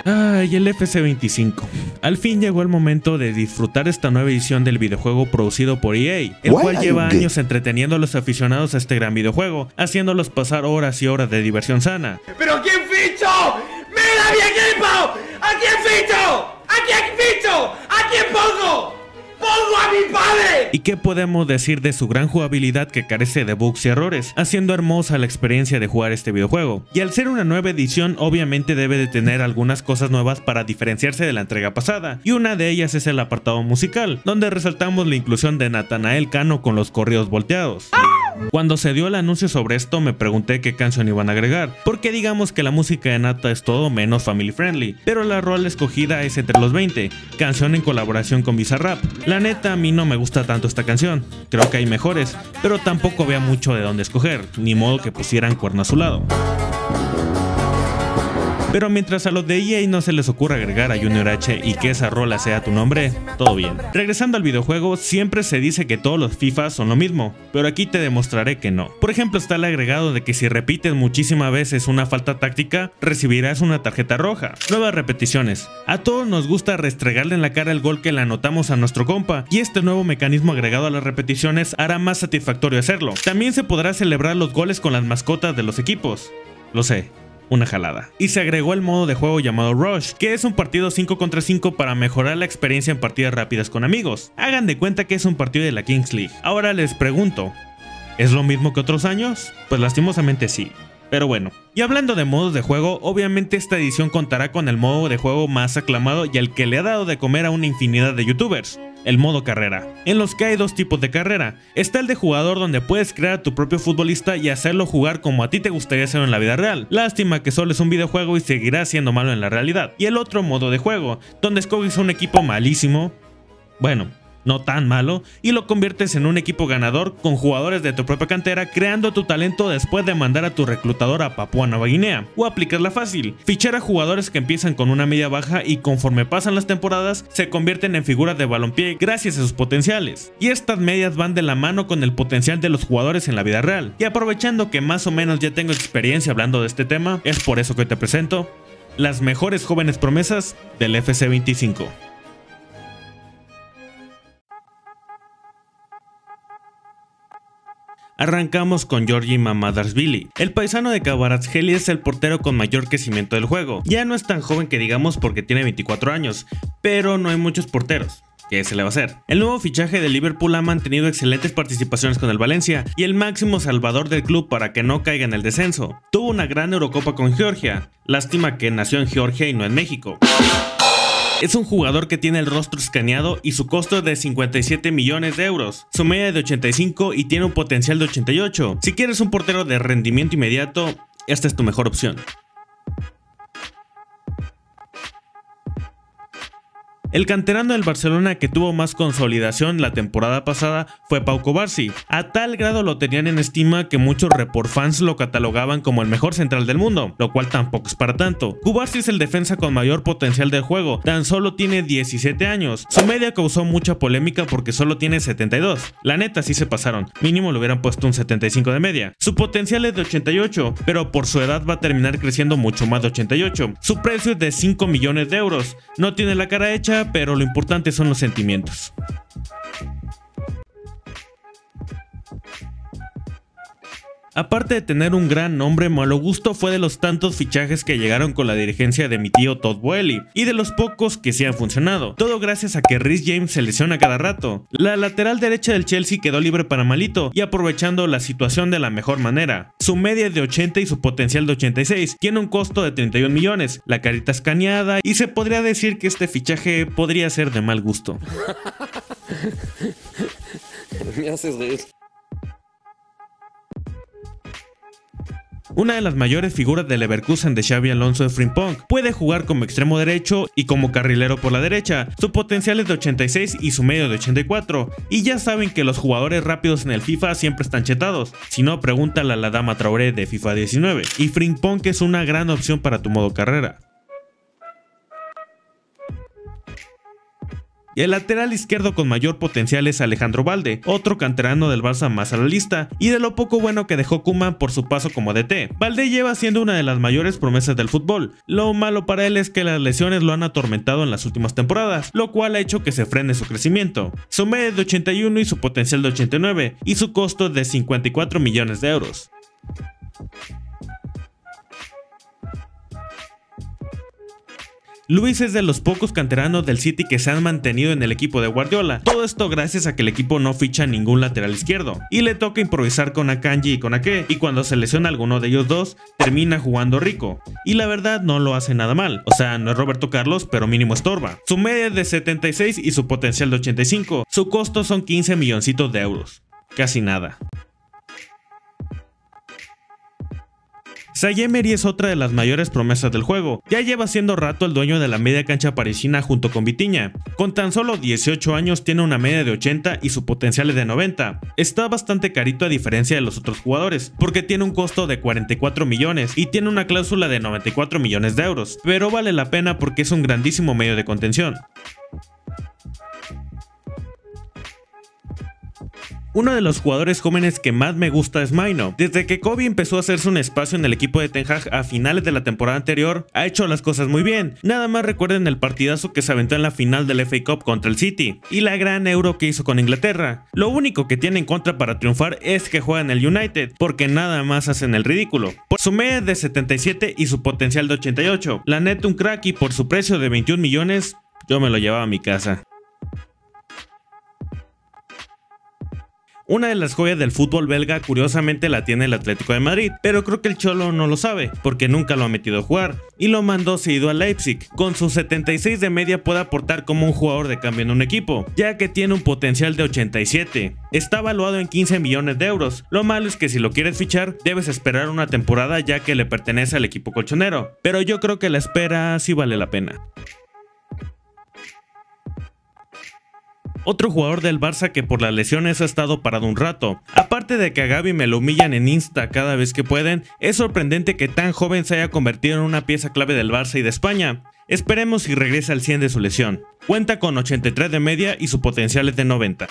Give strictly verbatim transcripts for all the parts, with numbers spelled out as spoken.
Ay, el F C veinticinco. Al fin llegó el momento de disfrutar esta nueva edición del videojuego producido por E A, el cual lleva años entreteniendo a los aficionados a este gran videojuego, haciéndolos pasar horas y horas de diversión sana. ¿Pero quién ficho? ¡Mira mi equipo! ¿A quién ficho? ¿A quién ficho? ¿A quién pongo? ¡Pongo a mi padre! ¿Y qué podemos decir de su gran jugabilidad que carece de bugs y errores, haciendo hermosa la experiencia de jugar este videojuego? Y al ser una nueva edición, obviamente debe de tener algunas cosas nuevas para diferenciarse de la entrega pasada, y una de ellas es el apartado musical, donde resaltamos la inclusión de Natanael Cano con los corridos volteados. Cuando se dio el anuncio sobre esto me pregunté qué canción iban a agregar, porque digamos que la música de Nata es todo menos family friendly, pero la rola escogida es Entre los veinte, canción en colaboración con Bizarrap. La neta a mí no me gusta tanto esta canción, creo que hay mejores, pero tampoco había mucho de dónde escoger, ni modo que pusieran Cuerno a su lado. Pero mientras a los de E A no se les ocurra agregar a Junior H y que esa rola sea tu nombre, todo bien. Regresando al videojuego, siempre se dice que todos los FIFA son lo mismo, pero aquí te demostraré que no. Por ejemplo, está el agregado de que si repites muchísimas veces una falta táctica, recibirás una tarjeta roja. Nuevas repeticiones. A todos nos gusta restregarle en la cara el gol que le anotamos a nuestro compa, y este nuevo mecanismo agregado a las repeticiones hará más satisfactorio hacerlo. También se podrá celebrar los goles con las mascotas de los equipos. Lo sé. Una jalada. Y se agregó el modo de juego llamado Rush, que es un partido cinco contra cinco para mejorar la experiencia en partidas rápidas con amigos. Hagan de cuenta que es un partido de la Kings League. Ahora les pregunto, ¿es lo mismo que otros años? Pues lastimosamente sí. Pero bueno, y hablando de modos de juego, obviamente esta edición contará con el modo de juego más aclamado y al que le ha dado de comer a una infinidad de youtubers. El modo carrera, en los que hay dos tipos de carrera. Está el de jugador, donde puedes crear a tu propio futbolista y hacerlo jugar como a ti te gustaría hacerlo en la vida real. Lástima que solo es un videojuego y seguirá siendo malo en la realidad. Y el otro modo de juego, donde escoges un equipo malísimo, bueno, no tan malo, y lo conviertes en un equipo ganador con jugadores de tu propia cantera, creando tu talento después de mandar a tu reclutador a Papúa Nueva Guinea. O aplicarla fácil, fichar a jugadores que empiezan con una media baja y conforme pasan las temporadas se convierten en figuras de balompié gracias a sus potenciales. Y estas medias van de la mano con el potencial de los jugadores en la vida real. Y aprovechando que más o menos ya tengo experiencia hablando de este tema, es por eso que te presento las mejores jóvenes promesas del F C veinticinco. Arrancamos con Georgi Mamardashvili. El paisano de Kvaratskhelia es el portero con mayor crecimiento del juego. Ya no es tan joven que digamos porque tiene veinticuatro años, pero no hay muchos porteros. ¿Qué se le va a hacer? El nuevo fichaje de Liverpool ha mantenido excelentes participaciones con el Valencia y el máximo salvador del club para que no caiga en el descenso. Tuvo una gran Eurocopa con Georgia. Lástima que nació en Georgia y no en México. Es un jugador que tiene el rostro escaneado y su costo es de cincuenta y siete millones de euros, su media es de ochenta y cinco y tiene un potencial de ochenta y ocho. Si quieres un portero de rendimiento inmediato, esta es tu mejor opción. El canterano del Barcelona que tuvo más consolidación la temporada pasada fue Pau Cubarsí. A tal grado lo tenían en estima que muchos report fans lo catalogaban como el mejor central del mundo, lo cual tampoco es para tanto. Cubarsí es el defensa con mayor potencial del juego, tan solo tiene diecisiete años. Su media causó mucha polémica porque solo tiene setenta y dos. La neta sí se pasaron, mínimo le hubieran puesto un setenta y cinco de media. Su potencial es de ochenta y ocho, pero por su edad va a terminar creciendo mucho más de ochenta y ocho. Su precio es de cinco millones de euros. No tiene la cara hecha, pero lo importante son los sentimientos. Aparte de tener un gran nombre, malo gusto fue de los tantos fichajes que llegaron con la dirigencia de mi tío Todd Boehly, y de los pocos que sí han funcionado, todo gracias a que Reece James se lesiona cada rato. La lateral derecha del Chelsea quedó libre para Malito, y aprovechando la situación de la mejor manera. Su media es de ochenta y su potencial de ochenta y seis, tiene un costo de treinta y un millones, la carita escaneada, y se podría decir que este fichaje podría ser de mal gusto. Me haces reír. Una de las mayores figuras del Leverkusen de Xabi Alonso es Frimpong. Puede jugar como extremo derecho y como carrilero por la derecha. Su potencial es de ochenta y seis y su medio de ochenta y cuatro. Y ya saben que los jugadores rápidos en el FIFA siempre están chetados. Si no, pregúntale a la Dama Traoré de FIFA diecinueve. Y Frimpong es una gran opción para tu modo carrera. Y el lateral izquierdo con mayor potencial es Alejandro Balde, otro canterano del Barça más a la lista, y de lo poco bueno que dejó Koeman por su paso como D T. Balde lleva siendo una de las mayores promesas del fútbol. Lo malo para él es que las lesiones lo han atormentado en las últimas temporadas, lo cual ha hecho que se frene su crecimiento. Su media es de ochenta y uno y su potencial de ochenta y nueve, y su costo es de cincuenta y cuatro millones de euros. Luis es de los pocos canteranos del City que se han mantenido en el equipo de Guardiola, todo esto gracias a que el equipo no ficha ningún lateral izquierdo, y le toca improvisar con Akanji y con Ake, y cuando se lesiona alguno de ellos dos, termina jugando rico, y la verdad no lo hace nada mal, o sea, no es Roberto Carlos, pero mínimo estorba. Su media es de setenta y seis y su potencial de ochenta y cinco, su costo son quince milloncitos de euros, casi nada. Zaire Emery es otra de las mayores promesas del juego, ya lleva siendo rato el dueño de la media cancha parisina junto con Vitinha. Con tan solo dieciocho años tiene una media de ochenta y su potencial es de noventa. Está bastante carito a diferencia de los otros jugadores, porque tiene un costo de cuarenta y cuatro millones y tiene una cláusula de noventa y cuatro millones de euros, pero vale la pena porque es un grandísimo medio de contención. Uno de los jugadores jóvenes que más me gusta es Maino. Desde que Kobe empezó a hacerse un espacio en el equipo de Ten Hag a finales de la temporada anterior, ha hecho las cosas muy bien. Nada más recuerden el partidazo que se aventó en la final del F A Cup contra el City, y la gran Euro que hizo con Inglaterra. Lo único que tiene en contra para triunfar es que juega en el United, porque nada más hacen el ridículo. Por su media de setenta y siete y su potencial de ochenta y ocho, la neta un crack, y por su precio de veintiún millones, yo me lo llevaba a mi casa. Una de las joyas del fútbol belga curiosamente la tiene el Atlético de Madrid, pero creo que el Cholo no lo sabe, porque nunca lo ha metido a jugar, y lo mandó cedido a Leipzig. Con sus setenta y seis de media puede aportar como un jugador de cambio en un equipo, ya que tiene un potencial de ochenta y siete. Está valuado en quince millones de euros, lo malo es que si lo quieres fichar, debes esperar una temporada ya que le pertenece al equipo colchonero, pero yo creo que la espera sí vale la pena. Otro jugador del Barça que por las lesiones ha estado parado un rato. Aparte de que a Gavi me lo humillan en Insta cada vez que pueden, es sorprendente que tan joven se haya convertido en una pieza clave del Barça y de España. Esperemos si regresa al cien de su lesión. Cuenta con ochenta y tres de media y su potencial es de noventa.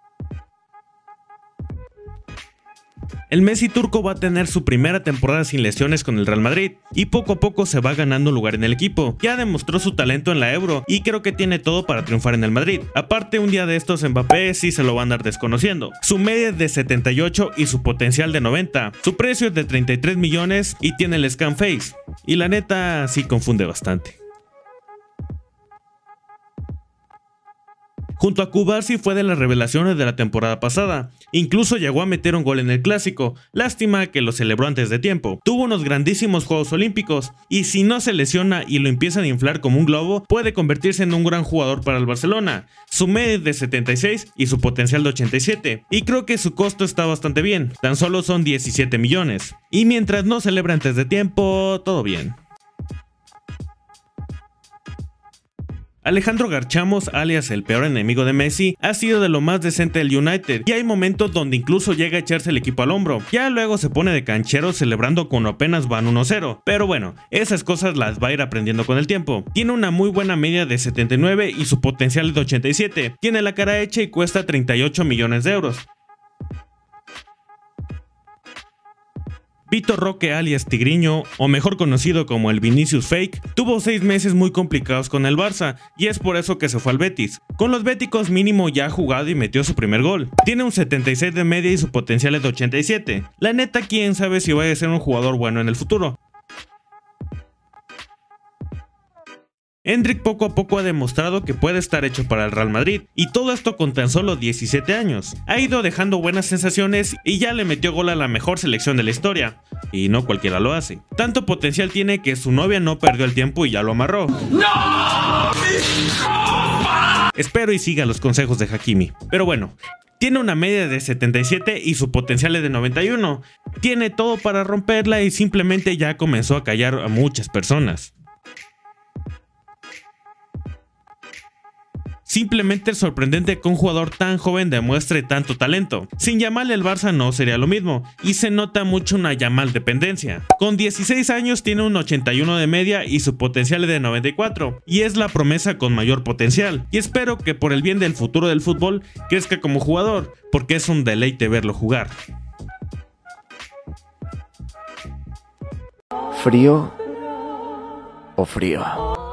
El Messi turco va a tener su primera temporada sin lesiones con el Real Madrid y poco a poco se va ganando un lugar en el equipo. Ya demostró su talento en la Euro y creo que tiene todo para triunfar en el Madrid. Aparte, un día de estos Mbappé sí se lo va a andar desconociendo. Su media es de setenta y ocho y su potencial de noventa. Su precio es de treinta y tres millones y tiene el Scan Face. Y la neta sí confunde bastante. Junto a Cubarsí fue de las revelaciones de la temporada pasada, incluso llegó a meter un gol en el clásico, lástima que lo celebró antes de tiempo. Tuvo unos grandísimos Juegos Olímpicos, y si no se lesiona y lo empiezan a inflar como un globo, puede convertirse en un gran jugador para el Barcelona. Su media es de setenta y seis y su potencial de ochenta y siete, y creo que su costo está bastante bien, tan solo son diecisiete millones, y mientras no celebre antes de tiempo, todo bien. Alejandro Garchamos, alias el peor enemigo de Messi, ha sido de lo más decente del United y hay momentos donde incluso llega a echarse el equipo al hombro, ya luego se pone de canchero celebrando cuando apenas van uno cero, pero bueno, esas cosas las va a ir aprendiendo con el tiempo. Tiene una muy buena media de setenta y nueve y su potencial es de ochenta y siete, tiene la cara hecha y cuesta treinta y ocho millones de euros. Vitor Roque alias Tigriño, o mejor conocido como el Vinicius Fake, tuvo seis meses muy complicados con el Barça y es por eso que se fue al Betis. Con los béticos mínimo ya ha jugado y metió su primer gol. Tiene un setenta y seis de media y su potencial es de ochenta y siete. La neta, quién sabe si vaya a ser un jugador bueno en el futuro. Endrick poco a poco ha demostrado que puede estar hecho para el Real Madrid, y todo esto con tan solo diecisiete años. Ha ido dejando buenas sensaciones y ya le metió gol a la mejor selección de la historia, y no cualquiera lo hace. Tanto potencial tiene que su novia no perdió el tiempo y ya lo amarró. ¡No! Espero y siga los consejos de Hakimi. Pero bueno, tiene una media de setenta y siete y su potencial es de noventa y uno. Tiene todo para romperla y simplemente ya comenzó a callar a muchas personas. Simplemente es sorprendente que un jugador tan joven demuestre tanto talento. Sin Yamal el Barça no sería lo mismo, y se nota mucho una Yamal dependencia. Con dieciséis años tiene un ochenta y uno de media y su potencial es de noventa y cuatro, y es la promesa con mayor potencial, y espero que por el bien del futuro del fútbol crezca como jugador, porque es un deleite verlo jugar. ¿Frío o frío?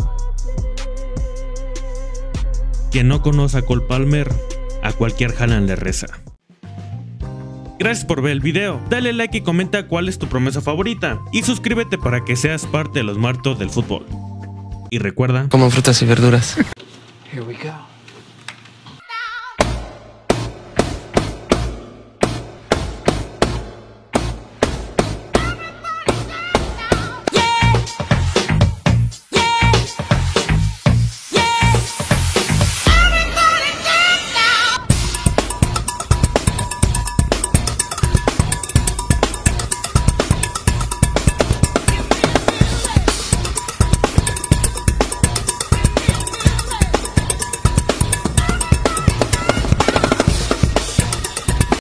Quien no conoce a Cole Palmer, a cualquier Haaland le reza. Gracias por ver el video, dale like y comenta cuál es tu promesa favorita, y suscríbete para que seas parte de los muertos del fútbol. Y recuerda, Coman frutas y verduras. Here we go.